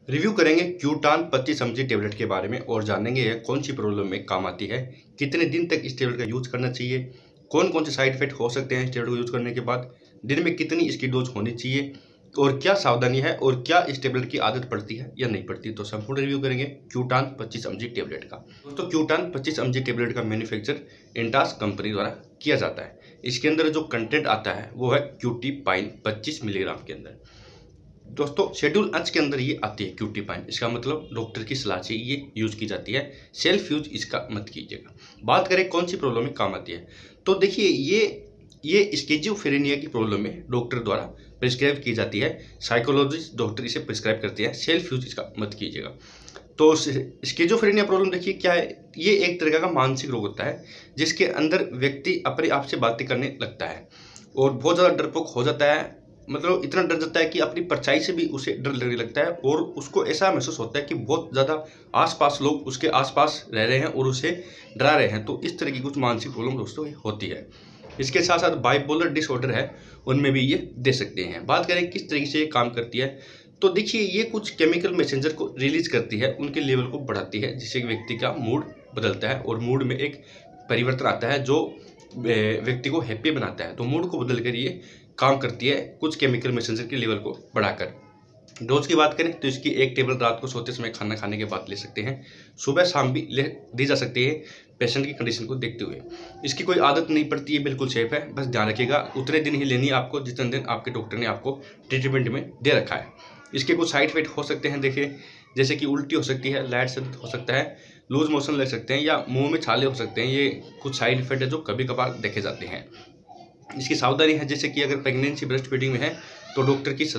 Review करेंगे क्यूटान 25 mg tablet के बारे में और जानेंगे यह कौन सी प्रॉब्लम में काम आती है, कितने दिन तक इस टेबलेट का यूज करना चाहिए, कौन कौन से साइड इफेक्ट हो सकते हैं इस टेबलेट को यूज करने के बाद, दिन में कितनी इसकी डोज होनी चाहिए और क्या सावधानी है और क्या इस टेबलेट की आदत पड़ती है या नहीं पड़ती। तो संपूर्ण रिव्यू करेंगे क्यूटान 25 mg टेबलेट का। दोस्तों क्यूटान 25 mg टेबलेट का मैन्युफैक्चर इंटास कंपनी द्वारा किया जाता है। इसके अंदर जो कंटेंट आता है वो है क्यूटीपाइन 25 मिलीग्राम के अंदर। दोस्तों शेड्यूल एच के अंदर ये आती है क्यूटीपाइन, इसका मतलब डॉक्टर की सलाह से ये यूज की जाती है, सेल्फ यूज इसका मत कीजिएगा। बात करें कौन सी प्रॉब्लम में काम आती है, तो देखिए ये स्किज़ोफ्रेनिया की प्रॉब्लम में डॉक्टर द्वारा प्रिस्क्राइब की जाती है, साइकोलॉजिस्ट डॉक्टर इसे प्रिस्क्राइब करते हैं, सेल्फ यूज इसका मत कीजिएगा। तो स्किज़ोफ्रेनिया प्रॉब्लम देखिए क्या है, ये एक तरह का मानसिक रोग होता है जिसके अंदर व्यक्ति अपने आप से बातें करने लगता है और बहुत ज़्यादा डरपोक हो जाता है, मतलब इतना डर जाता है कि अपनी परछाई से भी उसे डर लगने लगता है और उसको ऐसा महसूस होता है कि बहुत ज़्यादा आसपास लोग उसके आसपास रह रहे हैं और उसे डरा रहे हैं। तो इस तरह की कुछ मानसिक प्रॉब्लम दोस्तों होती है। इसके साथ साथ बाइपोलर डिसऑर्डर है, उनमें भी ये दे सकते हैं। बात करें किस तरीके से ये काम करती है, तो देखिए ये कुछ केमिकल मैसेंजर को रिलीज करती है, उनके लेवल को बढ़ाती है जिससे व्यक्ति का मूड बदलता है और मूड में एक परिवर्तन आता है जो व्यक्ति को हैप्पी बनाता है। तो मूड को बदल कर ये काम करती है कुछ केमिकल मैसेंजर के लेवल को बढ़ाकर। डोज की बात करें तो इसकी एक टेबल रात को सोते समय खाना खाने के बाद ले सकते हैं, सुबह शाम भी दी जा सकती है पेशेंट की कंडीशन को देखते हुए। इसकी कोई आदत नहीं पड़ती है, बिल्कुल सेफ है, बस ध्यान रखिएगा उतने दिन ही लेनी है आपको जितने दिन आपके डॉक्टर ने आपको ट्रीटमेंट में दे रखा है। इसके कुछ साइड इफेक्ट हो सकते हैं देखिए, जैसे कि उल्टी हो सकती है, लाइट से हो सकता है, लूज मोशन लग सकते हैं या मुंह में छाले हो सकते हैं। ये कुछ साइड इफेक्ट है जो कभी कभार देखे जाते हैं। इसकी सावधानी है जैसे कि अगर प्रेगनेंसी ब्रेस्ट फीडिंग में है तो डॉक्टर की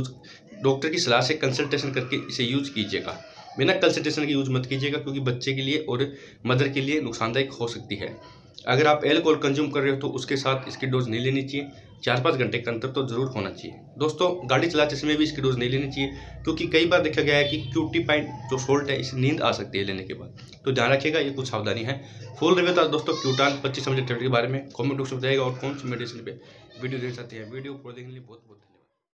सलाह से कंसल्टेशन करके इसे यूज कीजिएगा। बिना कंसल्टेशन के यूज मत कीजिएगा क्योंकि बच्चे के लिए और मदर के लिए नुकसानदायक हो सकती है। अगर आप एल्कोहल कंज्यूम कर रहे हो तो उसके साथ इसकी डोज नहीं लेनी चाहिए, 4-5 घंटे का अंतर तो जरूर होना चाहिए। दोस्तों गाड़ी चलाते समय भी इसकी डोज नहीं लेनी चाहिए क्योंकि कई बार देखा गया है कि क्यूटीपाइन जो सोल्ट है इसे नींद आ सकती है लेने के बाद, तो ध्यान रखिएगा, ये कुछ सावधानी है। फुल रिव्यू था दोस्तों क्यूटान 25 mg टेबलेट के बारे में, कॉमेंट बॉक्स में बताइएगा और कौन सी मेडिसिन पे वीडियो देख सकते हैं। वीडियो को देखने के लिए बहुत बहुत